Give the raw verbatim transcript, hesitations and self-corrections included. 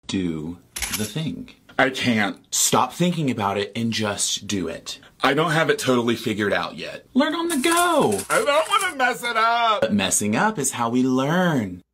do the thing. I can't. Stop thinking about it and just do it. I don't have it totally figured out yet. Learn on the go. I don't want to mess it up. But messing up is how we learn.